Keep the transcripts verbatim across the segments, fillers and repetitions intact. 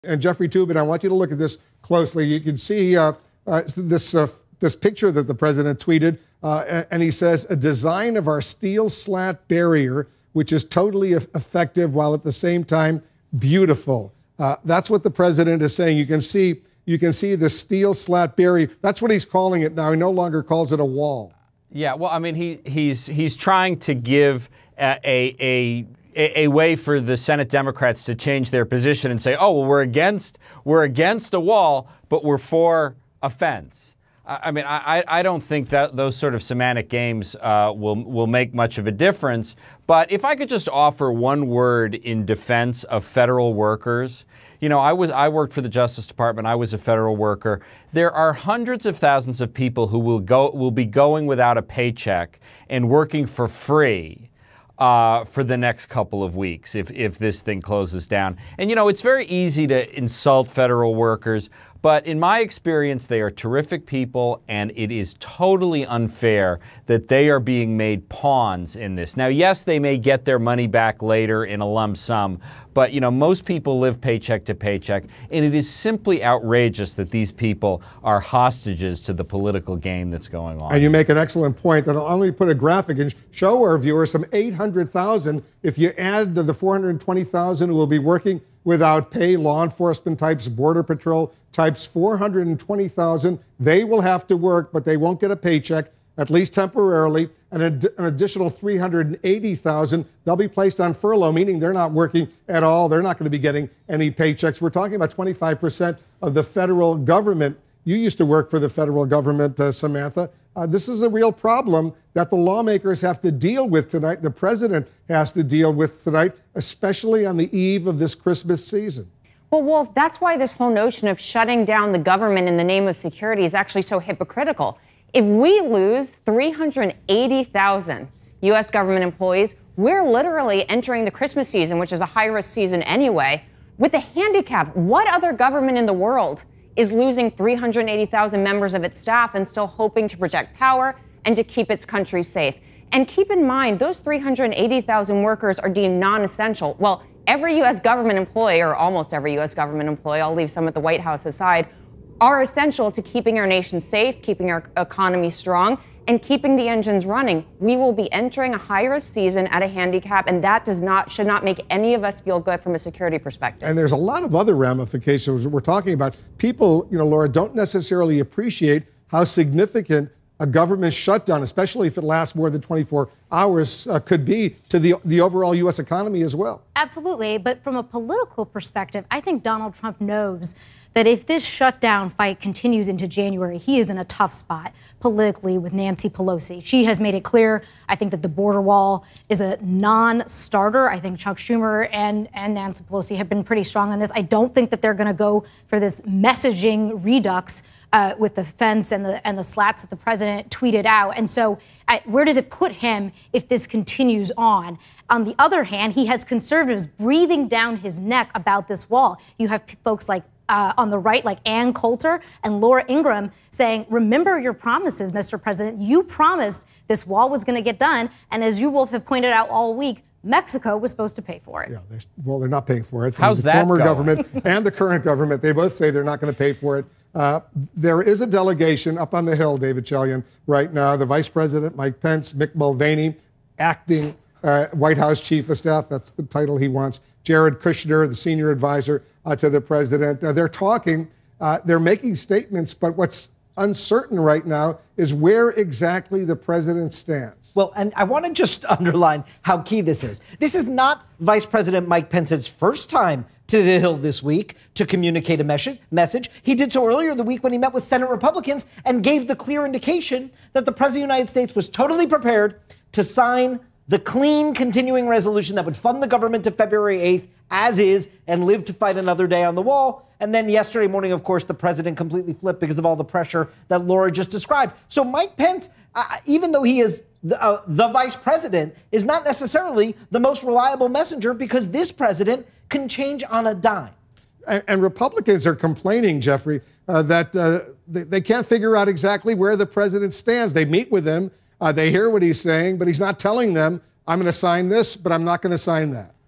And Jeffrey Toobin, I want you to look at this closely. You can see uh, uh, this uh, this picture that the president tweeted, uh, and he says, a design of our steel slat barrier, which is totally effective while at the same time beautiful. Uh, that's what the president is saying. You can see you can see the steel slat barrier. That's what he's calling it now. He no longer calls it a wall. Yeah, well, I mean, he he's he's trying to give a a, a a way for the Senate Democrats to change their position and say, oh, well, we're against we're against a wall, but we're for a fence. I mean, I, I don't think that those sort of semantic games uh, will will make much of a difference. But if I could just offer one word in defense of federal workers, you know, I was I worked for the Justice Department. I was a federal worker. There are hundreds of thousands of people who will go will be going without a paycheck and working for free Uh, for the next couple of weeks if, if this thing closes down. And, you know, it's very easy to insult federal workers, but in my experience, they are terrific people, and it is totally unfair that they are being made pawns in this. Now, yes, they may get their money back later in a lump sum, but, you know, most people live paycheck to paycheck, and it is simply outrageous that these people are hostages to the political game that's going on. And you make an excellent point that I'll only put a graphic and show our viewers some eight hundred thousand. If you add to the four hundred twenty thousand who will be working without pay, law enforcement types, border patrol types, four hundred twenty thousand, they will have to work, but they won't get a paycheck, at least temporarily. And an additional three hundred eighty thousand, they'll be placed on furlough, meaning they're not working at all. They're not going to be getting any paychecks. We're talking about twenty-five percent of the federal government. You used to work for the federal government, uh, Samantha. Uh, this is a real problem that the lawmakers have to deal with tonight. The president has to deal with tonight, especially on the eve of this Christmas season. Well, Wolf, that's why this whole notion of shutting down the government in the name of security is actually so hypocritical. If we lose three hundred eighty thousand U S government employees, we're literally entering the Christmas season, which is a high-risk season anyway, with a handicap. What other government in the world is losing three hundred eighty thousand members of its staff and still hoping to project power and to keep its country safe? And keep in mind, those three hundred eighty thousand workers are deemed non-essential. Well, every U S government employee, or almost every U S government employee, I'll leave some at the White House aside, are essential to keeping our nation safe, keeping our economy strong, and keeping the engines running. We will be entering a high-risk season at a handicap, and that does not should not make any of us feel good from a security perspective. And there's a lot of other ramifications we're talking about. People, you know, Laura, don't necessarily appreciate how significant a government shutdown, especially if it lasts more than twenty-four hours, uh, could be to the the overall U S economy as well. Absolutely. But from a political perspective, I think Donald Trump knows that if this shutdown fight continues into January, he is in a tough spot politically with Nancy Pelosi. She has made it clear, I think, that the border wall is a non-starter. I think Chuck Schumer and, and Nancy Pelosi have been pretty strong on this. I don't think that they're going to go for this messaging redux uh, with the fence and the and the slats that the president tweeted out. And so uh, where does it put him if this continues on? On the other hand, he has conservatives breathing down his neck about this wall. You have p- folks like Uh, on the right, like Ann Coulter and Laura Ingraham, saying, remember your promises, Mister President. You promised this wall was going to get done. And as you, Wolf, have pointed out all week, Mexico was supposed to pay for it. Yeah, well, they're not paying for it. How's the that former going? government and the current government, they both say they're not going to pay for it. Uh, there is a delegation up on the Hill, David Chalian, right now. The Vice President, Mike Pence, Mick Mulvaney, acting uh, White House Chief of Staff. That's the title he wants. Jared Kushner, the senior advisor uh, to the president. Uh, they're talking, uh, they're making statements, but what's uncertain right now is where exactly the president stands. Well, and I want to just underline how key this is. This is not Vice President Mike Pence's first time to the Hill this week to communicate a mes- message. He did so earlier in the week when he met with Senate Republicans and gave the clear indication that the President of the United States was totally prepared to sign the clean continuing resolution that would fund the government to February eighth as is and live to fight another day on the wall. And then yesterday morning, of course, the president completely flipped because of all the pressure that Laura just described. So Mike Pence, uh, even though he is the, uh, the vice president, is not necessarily the most reliable messenger because this president can change on a dime. And, and Republicans are complaining, Jeffrey, uh, that uh, they, they can't figure out exactly where the president stands. They meet with him. Uh, they hear what he's saying, but he's not telling them, I'm going to sign this, but I'm not going to sign that.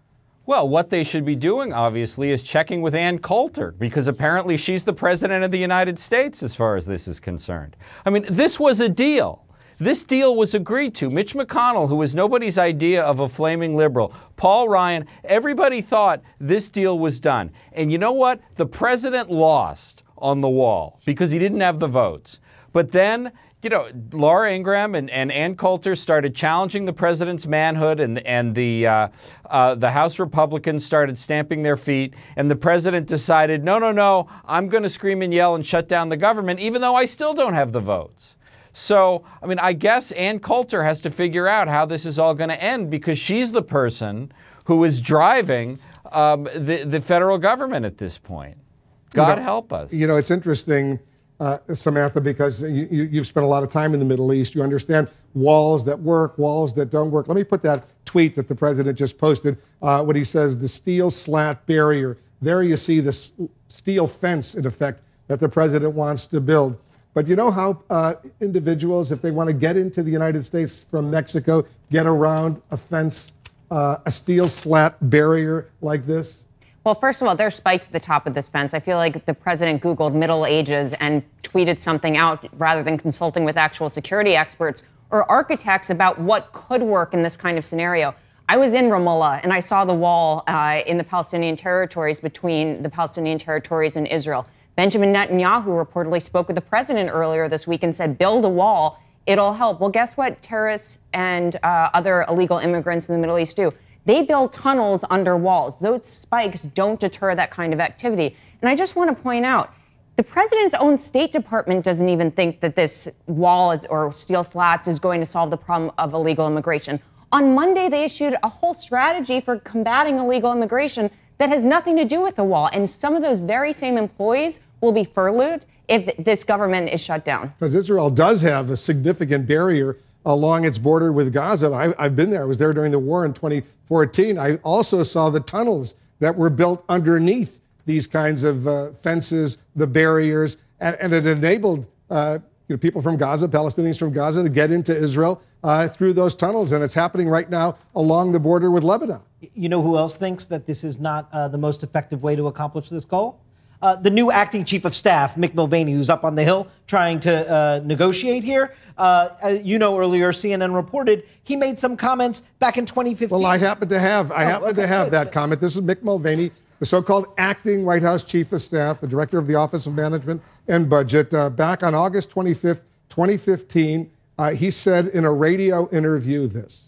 Well, what they should be doing, obviously, is checking with Ann Coulter, because apparently she's the president of the United States as far as this is concerned. I mean, this was a deal. This deal was agreed to. Mitch McConnell, who was nobody's idea of a flaming liberal, Paul Ryan, everybody thought this deal was done. And you know what? The president lost on the wall because he didn't have the votes. But then, you know, Laura Ingraham and, and Ann Coulter started challenging the president's manhood, and, and the, uh, uh, the House Republicans started stamping their feet, and the president decided, no, no, no, I'm going to scream and yell and shut down the government, even though I still don't have the votes. So, I mean, I guess Ann Coulter has to figure out how this is all going to end, because she's the person who is driving um, the, the federal government at this point. God you know, help us. You know, it's interesting, uh, Samantha, because you, you, you've spent a lot of time in the Middle East. You understand walls that work, walls that don't work. Let me put that tweet that the president just posted, uh, what he says, the steel slat barrier. There you see the steel fence, in effect, that the president wants to build. But you know how uh, individuals, if they want to get into the United States from Mexico, get around a fence, uh, a steel slat barrier like this? Well, first of all, there's spikes at the top of this fence. I feel like the president Googled Middle Ages and tweeted something out rather than consulting with actual security experts or architects about what could work in this kind of scenario. I was in Ramallah, and I saw the wall uh, in the Palestinian territories between the Palestinian territories and Israel. Benjamin Netanyahu reportedly spoke with the president earlier this week and said, build a wall, it'll help. Well, guess what terrorists and uh, other illegal immigrants in the Middle East do? They build tunnels under walls. Those spikes don't deter that kind of activity. And I just want to point out, the president's own State Department doesn't even think that this wall is, or steel slats is going to solve the problem of illegal immigration. On Monday, they issued a whole strategy for combating illegal immigration that has nothing to do with the wall. And some of those very same employees will be furloughed if this government is shut down. Because Israel does have a significant barrier along its border with Gaza. I, I've been there. I was there during the war in twenty fourteen. I also saw the tunnels that were built underneath these kinds of uh, fences, the barriers, and, and it enabled uh, you know, people from Gaza, Palestinians from Gaza, to get into Israel uh, through those tunnels. And it's happening right now along the border with Lebanon. You know who else thinks that this is not uh, the most effective way to accomplish this goal? Uh, the new acting chief of staff, Mick Mulvaney, who's up on the Hill trying to uh, negotiate here. Uh, you know, earlier C N N reported he made some comments back in twenty fifteen. Well, I happen to have, I oh, happen okay, to have good. that comment. This is Mick Mulvaney, the so-called acting White House chief of staff, the director of the Office of Management and Budget. Uh, back on August twenty-fifth, twenty fifteen, uh, he said in a radio interview this.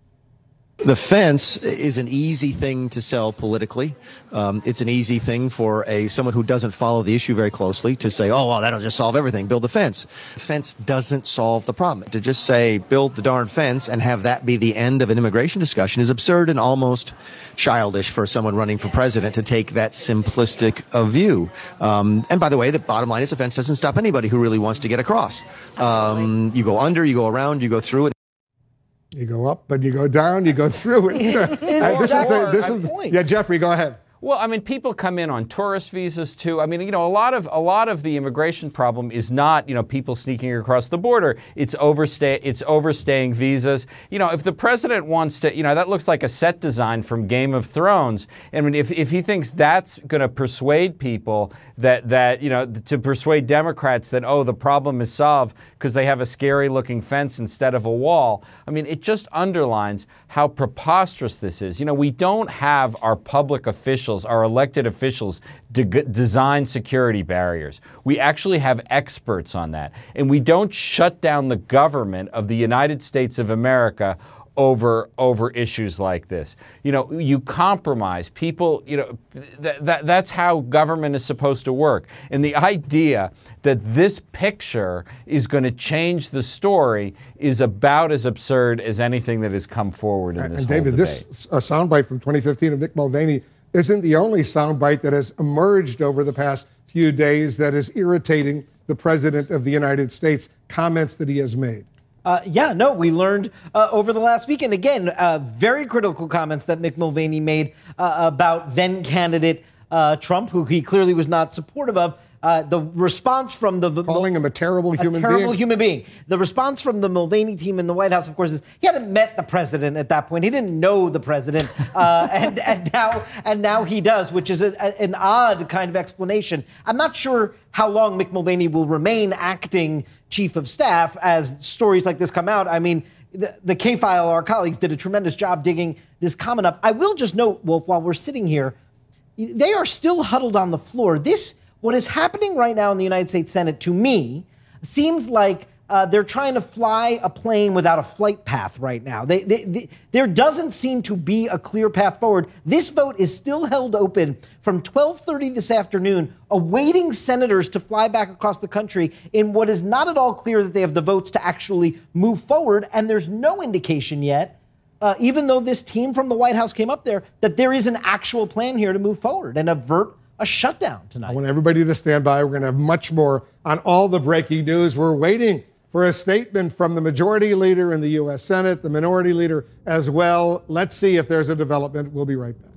The fence is an easy thing to sell politically. Um, it's an easy thing for a someone who doesn't follow the issue very closely to say, oh, well, that'll just solve everything. Build the fence. The fence doesn't solve the problem. To just say, build the darn fence and have that be the end of an immigration discussion is absurd and almost childish for someone running for president to take that simplistic a view. Um, and by the way, the bottom line is the fence doesn't stop anybody who really wants to get across. Um, you go under, you go around, you go through it. You go up, but you go down, you go through it. Uh, this is the, this is the, yeah, Jeffrey, go ahead. Well, I mean, people come in on tourist visas too. I mean, you know, a lot of a lot of the immigration problem is not, you know, people sneaking across the border. It's overstay. It's overstaying visas. You know, if the president wants to, you know, that looks like a set design from Game of Thrones. I mean, if if he thinks that's going to persuade people that that you know to persuade Democrats that oh the problem is solved because they have a scary looking fence instead of a wall. I mean, it just underlines how preposterous this is. You know, we don't have our public officials, our elected officials, de- design security barriers. We actually have experts on that. And we don't shut down the government of the United States of America over over issues like this. You know, you compromise people, you know, th- th- that's how government is supposed to work. And the idea that this picture is going to change the story is about as absurd as anything that has come forward in and, this and whole David, debate. this uh, soundbite from twenty fifteen of Mick Mulvaney isn't the only soundbite that has emerged over the past few days that is irritating the President of the United States, comments that he has made. Uh, yeah, no, we learned uh, over the last weekend, again, uh, very critical comments that Mick Mulvaney made uh, about then candidate uh, Trump, who he clearly was not supportive of. uh, the response from the calling him a terrible human a terrible being. human being. The response from the Mulvaney team in the White House, of course, is he hadn't met the president at that point. He didn't know the president, uh, and and now and now he does, which is a, a, an odd kind of explanation. I'm not sure how long Mick Mulvaney will remain acting chief of staff as stories like this come out. I mean, the, the K-File, our colleagues, did a tremendous job digging this comment up. I will just note, Wolf, while we're sitting here, they are still huddled on the floor. This, what is happening right now in the United States Senate, to me, seems like uh, they're trying to fly a plane without a flight path right now. They, they, they, there doesn't seem to be a clear path forward. This vote is still held open from twelve thirty this afternoon, awaiting senators to fly back across the country in what is not at all clear that they have the votes to actually move forward. And there's no indication yet, uh, even though this team from the White House came up there, that there is an actual plan here to move forward and avert a shutdown tonight. I want everybody to stand by. We're going to have much more on all the breaking news. We're waiting for a statement from the majority leader in the U S Senate, the minority leader as well. Let's see if there's a development. We'll be right back.